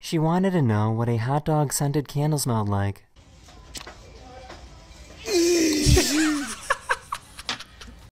She wanted to know what a hot dog scented candle smelled like.